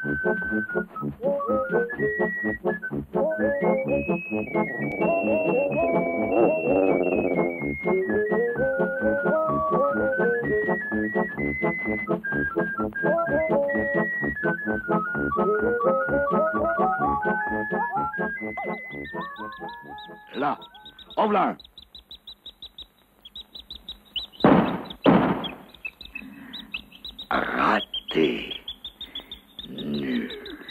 Là, en voilà un. Raté. Nul.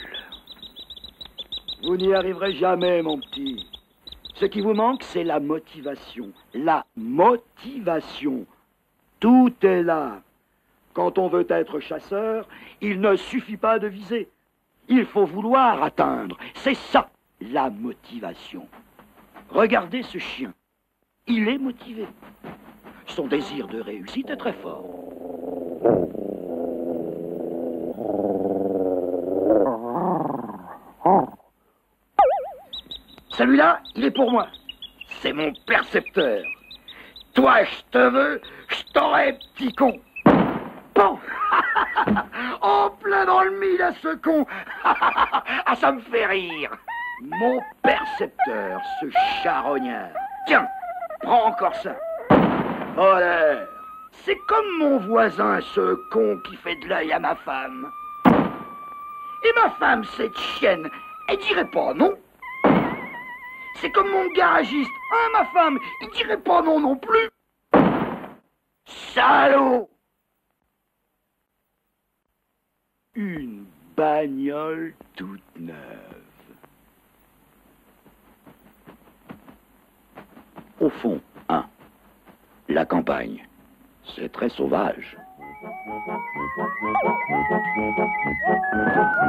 Vous n'y arriverez jamais, mon petit. Ce qui vous manque, c'est la motivation. La motivation. Tout est là. Quand on veut être chasseur, il ne suffit pas de viser. Il faut vouloir atteindre. C'est ça, la motivation. Regardez ce chien. Il est motivé. Son désir de réussite est très fort. Celui-là, il est pour moi. C'est mon percepteur. Toi, je te veux, je t'aurai, petit con. Bon. En plein dans le mille à ce con. Ah, ça me fait rire. Mon percepteur, ce charognard. Tiens, prends encore ça. Voilà. C'est comme mon voisin, ce con qui fait de l'œil à ma femme. Et ma femme, cette chienne, elle dirait pas non. C'est comme mon garagiste. Hein, ma femme, il dirait pas non non plus. Salaud! Une bagnole toute neuve. Au fond, hein, la campagne, c'est très sauvage.